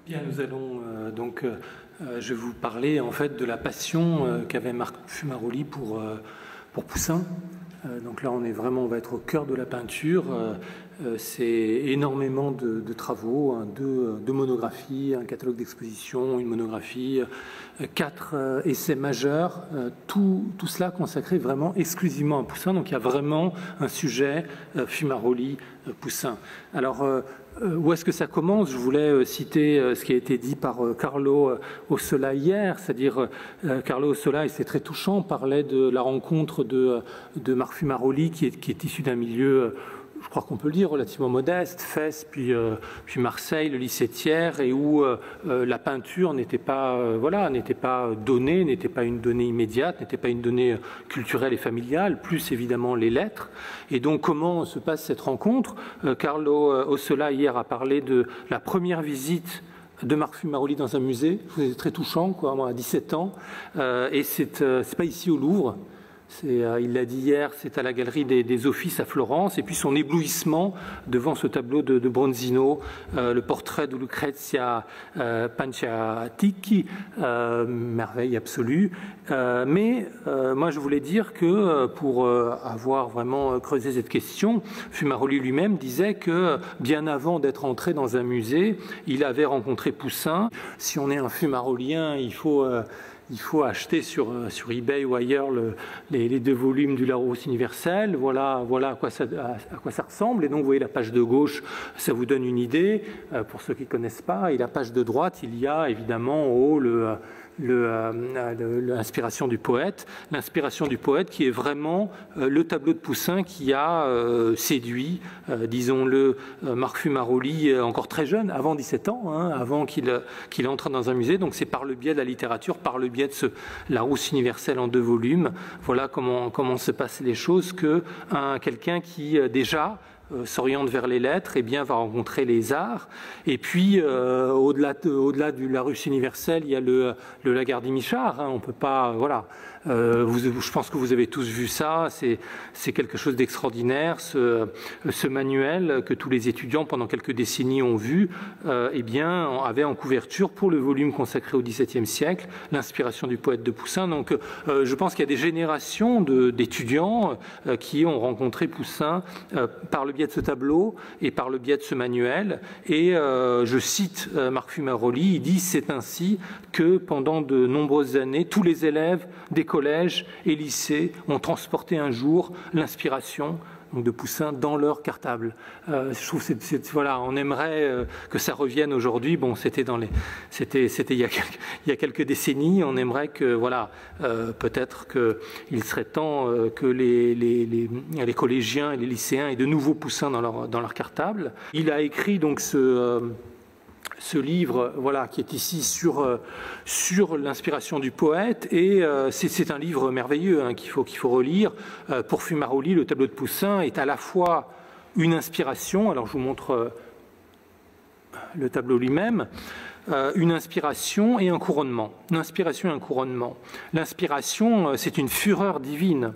Bien, nous allons je vais vous parler en fait de la passion qu'avait Marc Fumaroli pour Poussin. Donc là, on va être au cœur de la peinture. C'est énormément de travaux, deux monographies, un catalogue d'exposition, une monographie, 4 essais majeurs, tout cela consacré vraiment exclusivement à Poussin. Donc il y a vraiment un sujet Fumaroli-Poussin. Alors, où est-ce que ça commence? Je voulais citer ce qui a été dit par Carlo Ossola hier, c'est-à-dire Carlo Ossola, et c'est très touchant, parlait de la rencontre de Marc Fumaroli qui est issu d'un milieu, je crois qu'on peut le dire, relativement modeste, Fès, puis Marseille, le lycée Thiers, et où la peinture n'était pas donnée, n'était pas une donnée immédiate, n'était pas une donnée culturelle et familiale, plus évidemment les lettres. Et donc comment se passe cette rencontre? Carlo Ossola hier a parlé de la première visite de Marc Fumaroli dans un musée. C'est très touchant, quoi, moi à 17 ans, et c'est pas ici au Louvre. Il l'a dit hier, c'est à la Galerie des Offices à Florence, et puis son éblouissement devant ce tableau de Bronzino, le portrait de Lucrezia Panciatichi, merveille absolue. Mais moi je voulais dire que pour avoir vraiment creusé cette question, Fumaroli lui-même disait que bien avant d'être entré dans un musée, il avait rencontré Poussin. Si on est un fumarolien, il faut acheter sur eBay ou ailleurs les 2 volumes du Larousse universel. Voilà à quoi ça ressemble. Et donc, vous voyez, la page de gauche, ça vous donne une idée, pour ceux qui ne connaissent pas. Et la page de droite, il y a évidemment en haut l'inspiration du poète. L'inspiration du poète qui est vraiment le tableau de Poussin qui a séduit, disons-le, Marc Fumaroli, encore très jeune, avant 17 ans, avant qu'il entre dans un musée. Donc c'est par le biais de la littérature, par le biais de ce Larousse universel en 2 volumes. Voilà comment se passent les choses, que quelqu'un qui déjà s'oriente vers les lettres, et bien va rencontrer les arts. Et puis au-delà du Larousse universel, il y a le Lagardy-Michard. On peut pas, voilà. Je pense que vous avez tous vu ça. C'est quelque chose d'extraordinaire. Ce manuel que tous les étudiants pendant quelques décennies ont vu, avait en couverture pour le volume consacré au XVIIe siècle l'inspiration du poète de Poussin. Donc, je pense qu'il y a des générations d'étudiants qui ont rencontré Poussin par le biais de ce tableau et par le biais de ce manuel. Et je cite Marc Fumaroli, il dit: c'est ainsi que pendant de nombreuses années, tous les élèves des collèges et lycées ont transporté un jour l'inspiration de Poussin dans leur cartable. Je trouve voilà, on aimerait que ça revienne aujourd'hui. Bon, c'était il y a quelques décennies. On aimerait que, voilà, peut-être qu'il serait temps que les collégiens et les lycéens aient de nouveau Poussin dans leur cartable. Il a écrit donc ce livre, voilà, qui est ici sur l'inspiration du poète, et c'est un livre merveilleux qu'il faut relire. Pour Fumaroli, le tableau de Poussin est à la fois une inspiration, alors je vous montre le tableau lui-même, une inspiration et un couronnement. L'inspiration et un couronnement. L'inspiration, c'est une fureur divine,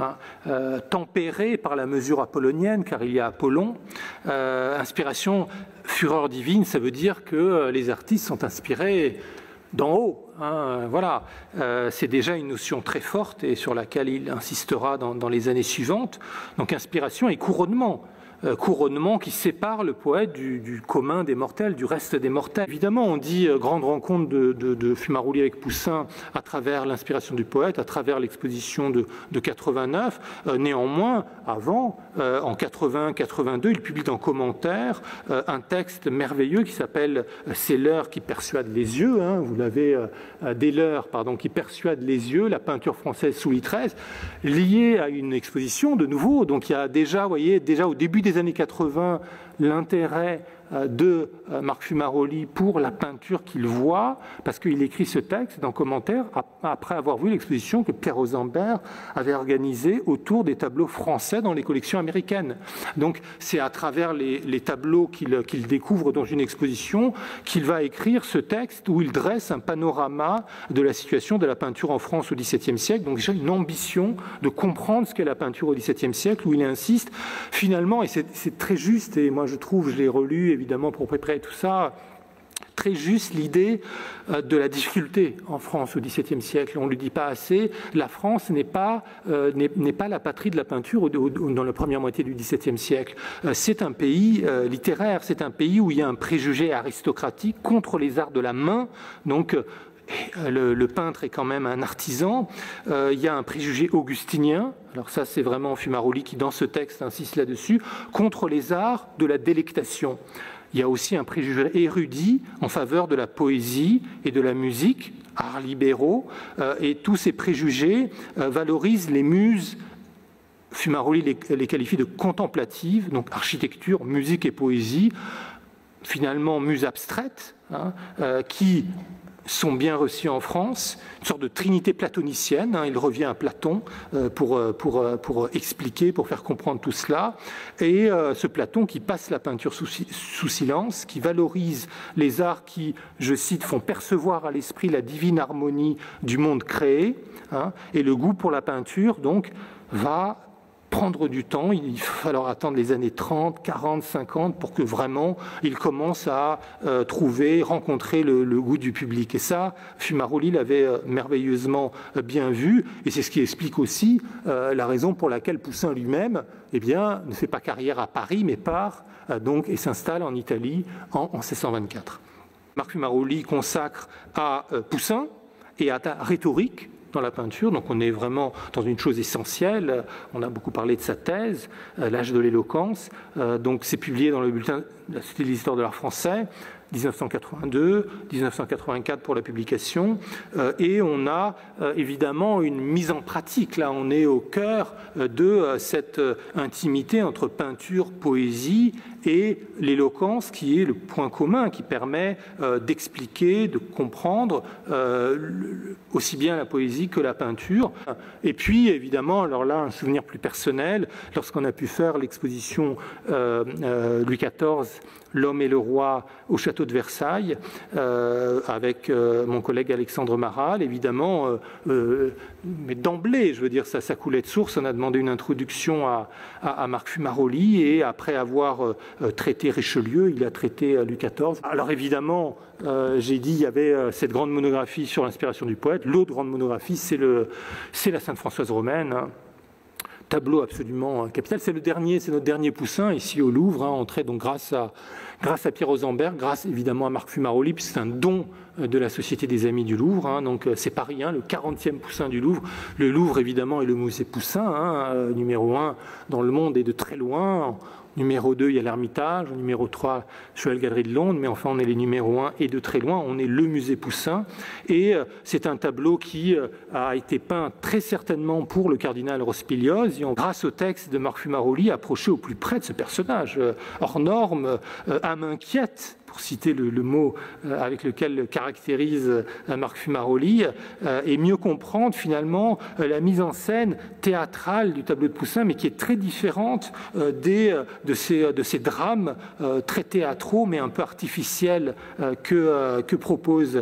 tempérée par la mesure apollonienne, car il y a Apollon. Inspiration, fureur divine, ça veut dire que les artistes sont inspirés d'en haut. Voilà, c'est déjà une notion très forte et sur laquelle il insistera dans les années suivantes. Donc inspiration et couronnement. Couronnement qui sépare le poète du commun des mortels, du reste des mortels. Évidemment, on dit grande rencontre de Fumaroli avec Poussin à travers l'inspiration du poète, à travers l'exposition de 89. Néanmoins, avant, en 80-82, il publie en commentaire un texte merveilleux qui s'appelle « C'est l'heure qui persuade les yeux ». Vous l'avez, dès l'heure, pardon, qui persuade les yeux, la peinture française sous Louis XIII, liée à une exposition de nouveau. Donc il y a déjà, vous voyez, déjà au début des années 80, l'intérêt de Marc Fumaroli pour la peinture qu'il voit, parce qu'il écrit ce texte dans commentaire après avoir vu l'exposition que Pierre Rosenberg avait organisée autour des tableaux français dans les collections américaines. Donc c'est à travers les tableaux qu'il découvre dans une exposition qu'il va écrire ce texte où il dresse un panorama de la situation de la peinture en France au XVIIe siècle. Donc déjà une ambition de comprendre ce qu'est la peinture au XVIIe siècle, où il insiste finalement, et c'est très juste, et moi je trouve, je l'ai relu évidemment pour préparer tout ça, très juste l'idée de la difficulté en France au XVIIe siècle. On ne le dit pas assez, la France n'est pas la patrie de la peinture dans la première moitié du XVIIe siècle. C'est un pays littéraire, c'est un pays où il y a un préjugé aristocratique contre les arts de la main, donc le peintre est quand même un artisan. Il y a un préjugé augustinien, alors ça c'est vraiment Fumaroli qui dans ce texte insiste là-dessus, contre les arts de la délectation. Il y a aussi un préjugé érudit en faveur de la poésie et de la musique, arts libéraux, et tous ces préjugés valorisent les muses. Fumaroli les qualifie de contemplatives, donc architecture, musique et poésie, finalement muses abstraites, qui sont bien reçus en France, une sorte de trinité platonicienne. Il revient à Platon pour expliquer, pour faire comprendre tout cela. Et ce Platon qui passe la peinture sous silence, qui valorise les arts qui, je cite, font percevoir à l'esprit la divine harmonie du monde créé. Et le goût pour la peinture, donc, va prendre du temps, il va falloir attendre les années 30, 40, 50 pour que vraiment il commence à rencontrer le goût du public. Et ça, Fumaroli l'avait merveilleusement bien vu, et c'est ce qui explique aussi la raison pour laquelle Poussin lui-même ne fait pas carrière à Paris, mais part donc et s'installe en Italie en 1624. Marc Fumaroli consacre à Poussin et à la rhétorique dans la peinture, donc on est vraiment dans une chose essentielle. On a beaucoup parlé de sa thèse, L'âge de l'éloquence, donc c'est publié dans le bulletin de la Société de l'histoire de l'art français, 1982, 1984 pour la publication, et on a évidemment une mise en pratique. Là, on est au cœur de cette intimité entre peinture, poésie et l'éloquence qui est le point commun, qui permet d'expliquer, de comprendre aussi bien la poésie que la peinture. Et puis, évidemment, alors là, un souvenir plus personnel, lorsqu'on a pu faire l'exposition Louis XIV, L'homme et le roi au château de Versailles, avec mon collègue Alexandre Maral, évidemment, mais d'emblée, je veux dire, ça coulait de source. On a demandé une introduction à Marc Fumaroli, et après avoir traité Richelieu, il a traité Louis XIV. Alors évidemment, j'ai dit, il y avait cette grande monographie sur l'inspiration du poète. L'autre grande monographie, c'est la Sainte Françoise romaine, tableau absolument capital. C'est notre dernier Poussin ici au Louvre, entré donc grâce à Pierre Rosenberg, grâce évidemment à Marc Fumaroli, puisque c'est un don de la Société des Amis du Louvre, donc c'est pas rien, le 40e Poussin du Louvre. Le Louvre évidemment est le musée Poussin, numéro 1 dans le monde et de très loin. Numéro 2, il y a l'Ermitage. Numéro 3, Chouelle Galerie de Londres. Mais enfin, on est les numéros 1 et de très loin. On est le musée Poussin. Et c'est un tableau qui a été peint très certainement pour le cardinal Rospigliosi, grâce au texte de Marc Fumaroli, approché au plus près de ce personnage. Hors norme, âme inquiète, pour citer le mot avec lequel caractérise Marc Fumaroli, et mieux comprendre finalement la mise en scène théâtrale du tableau de Poussin, mais qui est très différente de ces drames très théâtraux, mais un peu artificiels que propose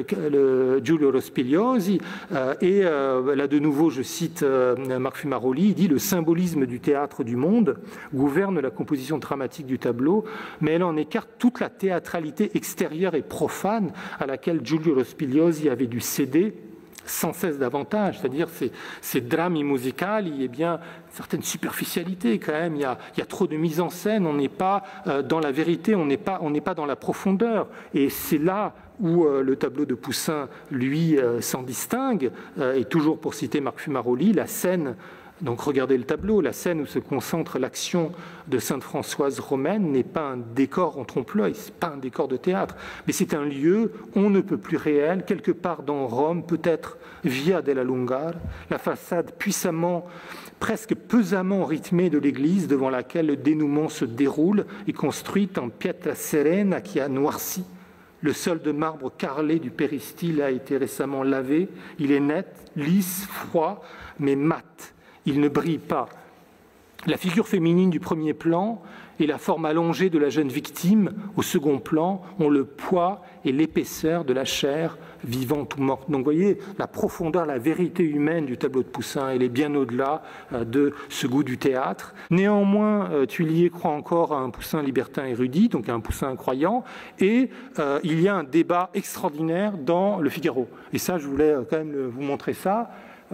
Giulio Rospigliosi. Et là, de nouveau, je cite Marc Fumaroli, il dit « Le symbolisme du théâtre du monde gouverne la composition dramatique du tableau, mais elle en écarte toute la théâtralité extérieure et profane à laquelle Giulio Rospigliosi avait dû céder sans cesse davantage, c'est-à-dire ces drames musicali, une certaine superficialité quand même, il y a trop de mise en scène, on n'est pas dans la vérité, on n'est pas dans la profondeur, et c'est là où le tableau de Poussin, lui, s'en distingue, et toujours pour citer Marc Fumaroli, la scène. Donc regardez le tableau, la scène où se concentre l'action de Sainte Françoise romaine n'est pas un décor en trompe-l'œil, ce n'est pas un décor de théâtre, mais c'est un lieu on ne peut plus réel, quelque part dans Rome, peut-être Via della Lungara, la façade puissamment, presque pesamment rythmée de l'église devant laquelle le dénouement se déroule est construite en pietra serena qui a noirci. Le sol de marbre carrelé du péristyle a été récemment lavé, il est net, lisse, froid, mais mat. Il ne brille pas. La figure féminine du premier plan et la forme allongée de la jeune victime au second plan ont le poids et l'épaisseur de la chair vivante ou morte. Donc vous voyez, la profondeur, la vérité humaine du tableau de Poussin, elle est bien au-delà de ce goût du théâtre. Néanmoins, Thuillier croit encore à un Poussin libertin érudit, donc à un Poussin croyant, et il y a un débat extraordinaire dans Le Figaro. Et ça, je voulais quand même vous montrer ça.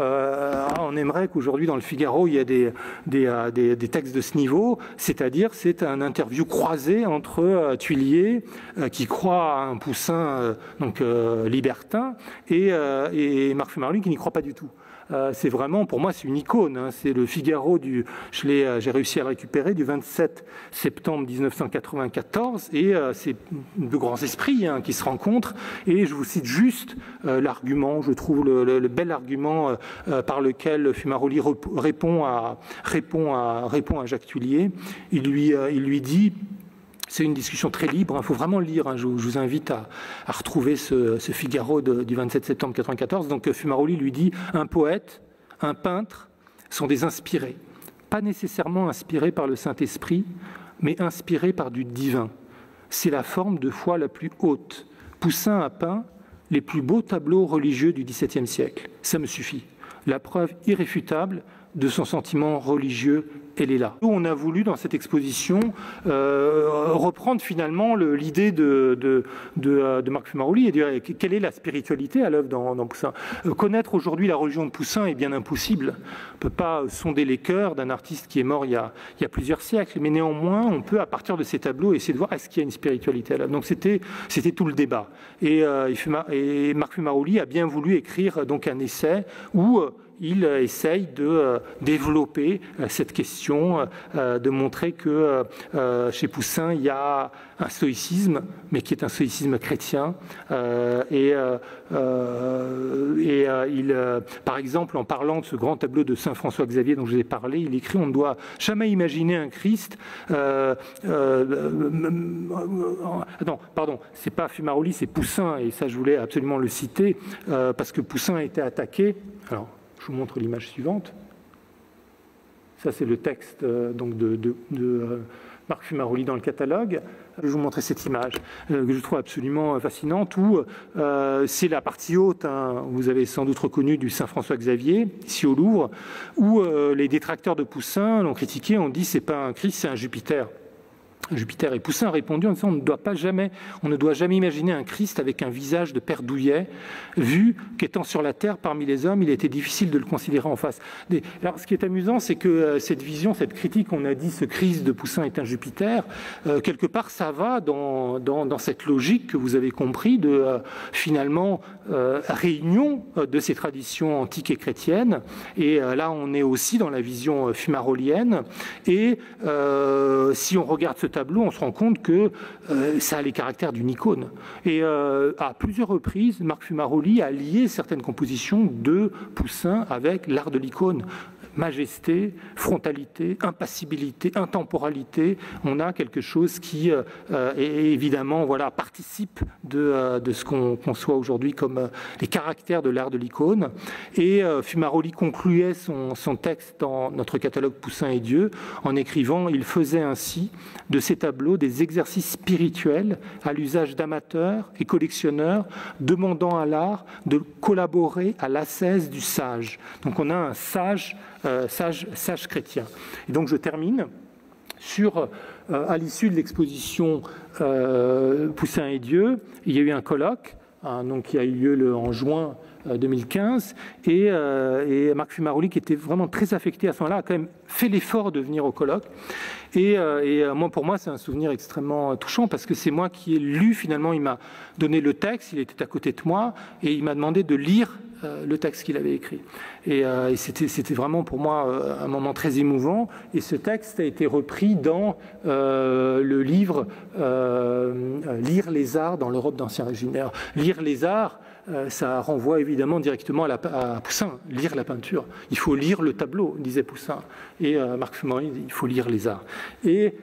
On aimerait qu'aujourd'hui dans Le Figaro il y ait des textes de ce niveau, c'est-à-dire c'est un interview croisé entre Thuillier qui croit à un Poussin libertin et Marc Fumaroli qui n'y croit pas du tout. C'est vraiment, pour moi, c'est une icône. Hein. C'est Le Figaro, j'ai réussi à le récupérer, du 27 septembre 1994. Et c'est de grands esprits qui se rencontrent. Et je vous cite juste l'argument, je trouve le bel argument par lequel Fumaroli répond à Jacques Thuillier. Il lui dit... C'est une discussion très libre, il faut vraiment le lire. Je vous invite à retrouver ce Figaro du 27 septembre 1994. Donc Fumaroli lui dit « Un poète, un peintre sont des inspirés, pas nécessairement inspirés par le Saint-Esprit, mais inspirés par du divin. C'est la forme de foi la plus haute. Poussin a peint les plus beaux tableaux religieux du XVIIe siècle. Ça me suffit. La preuve irréfutable de son sentiment religieux, elle est là. On a voulu, dans cette exposition, reprendre finalement l'idée de Marc Fumaroli et dire quelle est la spiritualité à l'œuvre dans Poussin. Connaître aujourd'hui la religion de Poussin est bien impossible. On ne peut pas sonder les cœurs d'un artiste qui est mort il y a plusieurs siècles, mais néanmoins, on peut, à partir de ces tableaux, essayer de voir est-ce qu'il y a une spiritualité à l'œuvre. Donc c'était tout le débat. Et Marc Fumaroli a bien voulu écrire donc un essai où il essaye de développer cette question, de montrer que chez Poussin, il y a un stoïcisme, mais qui est un stoïcisme chrétien. Par exemple, en parlant de ce grand tableau de Saint François Xavier dont je vous ai parlé, il écrit « On ne doit jamais imaginer un Christ... non, pardon, c'est pas Fumaroli, c'est Poussin, et ça je voulais absolument le citer, parce que Poussin a été attaqué... Alors, je vous montre l'image suivante. Ça, c'est le texte donc de Marc Fumaroli dans le catalogue. Je vais vous montrer cette image que je trouve absolument fascinante, où c'est la partie haute, vous avez sans doute reconnu, du Saint-François Xavier, ici au Louvre, où les détracteurs de Poussin l'ont critiqué, on dit c'est pas un Christ, c'est un Jupiter. Jupiter. Et Poussin a répondu en disant on ne doit jamais imaginer un Christ avec un visage de père douillet, vu qu'étant sur la terre parmi les hommes, il était difficile de le considérer en face. Alors, ce qui est amusant, c'est que cette vision, cette critique, on a dit ce Christ de Poussin est un Jupiter, quelque part ça va dans cette logique que vous avez compris de finalement réunion de ces traditions antiques et chrétiennes. Et là, on est aussi dans la vision fumarolienne. Et si on regarde ce tableau, on se rend compte que ça a les caractères d'une icône. Et à plusieurs reprises, Marc Fumaroli a lié certaines compositions de Poussin avec l'art de l'icône. Majesté, frontalité, impassibilité, intemporalité, on a quelque chose qui évidemment participe de ce qu'on conçoit aujourd'hui comme les caractères de l'art de l'icône. Et Fumaroli concluait son texte dans notre catalogue Poussin et Dieu en écrivant « Il faisait ainsi de ces tableaux des exercices spirituels à l'usage d'amateurs et collectionneurs, demandant à l'art de collaborer à l'ascèse du sage ». Donc on a un sage chrétien. Et donc je termine sur, à l'issue de l'exposition Poussin et Dieu, il y a eu un colloque, donc qui a eu lieu en juin 2015, et Marc Fumaroli, qui était vraiment très affecté à ce moment-là, a quand même fait l'effort de venir au colloque. Et pour moi, c'est un souvenir extrêmement touchant, parce que c'est moi qui ai lu, finalement, il m'a donné le texte, il était à côté de moi, et il m'a demandé de lire le texte qu'il avait écrit. Et c'était vraiment pour moi un moment très émouvant. Et ce texte a été repris dans le livre Lire les arts dans l'Europe d'Ancien Régime. Alors, lire les arts, ça renvoie évidemment directement à Poussin, lire la peinture. Il faut lire le tableau, disait Poussin. Et Marc Fumaroli dit il faut lire les arts. Et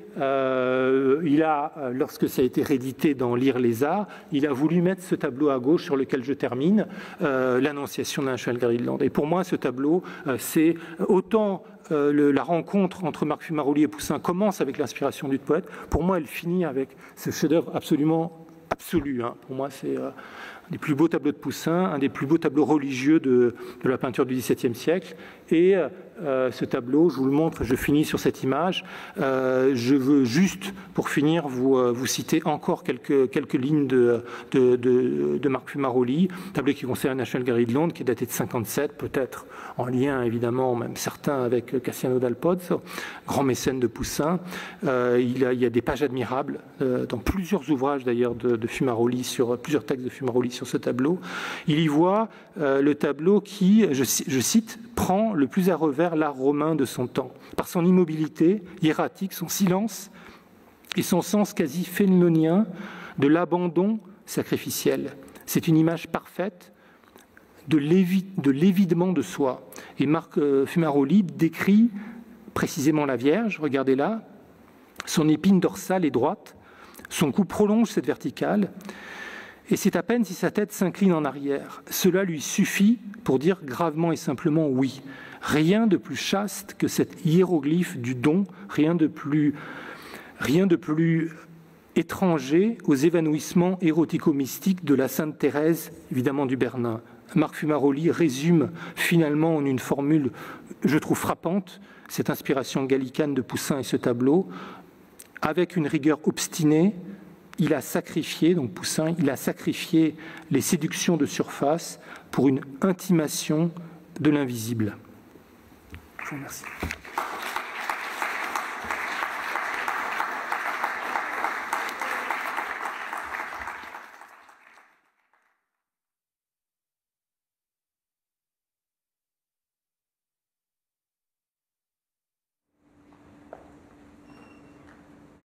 lorsque ça a été réédité dans Lire les arts, il a voulu mettre ce tableau à gauche sur lequel je termine, l'Annonciation d'un cheval gris de Lande. Et pour moi, ce tableau, c'est autant la rencontre entre Marc Fumaroli et Poussin commence avec l'inspiration du poète. Pour moi, elle finit avec ce chef-d'œuvre absolument absolu. Pour moi, c'est un des plus beaux tableaux de Poussin, un des plus beaux tableaux religieux de la peinture du XVIIe siècle. Et ce tableau, je vous le montre, je finis sur cette image. Je veux juste, pour finir, vous citer encore quelques lignes de Marc Fumaroli, tableau qui concerne la National Gallery de Londres, qui est daté de 57, peut-être en lien, évidemment, même certains avec Cassiano dal Pozzo, grand mécène de Poussin. Il y a des pages admirables, dans plusieurs ouvrages d'ailleurs de Fumaroli, sur plusieurs textes de Fumaroli sur ce tableau. Il y voit le tableau qui, je cite, prend le plus à revers l'art romain de son temps, par son immobilité hiératique, son silence et son sens quasi fénelonien de l'abandon sacrificiel. C'est une image parfaite de l'évidement de soi. Et Marc Fumaroli décrit précisément la Vierge, regardez là, son épine dorsale est droite, son cou prolonge cette verticale, et c'est à peine si sa tête s'incline en arrière. Cela lui suffit pour dire gravement et simplement oui. Rien de plus chaste que cet hiéroglyphe du don, rien de plus étranger aux évanouissements érotico-mystiques de la Sainte Thérèse, évidemment du Bernin. Marc Fumaroli résume finalement en une formule, je trouve frappante, cette inspiration gallicane de Poussin et ce tableau, avec une rigueur obstinée. Il a sacrifié, donc Poussin, il a sacrifié les séductions de surface pour une intimation de l'invisible. Je vous remercie.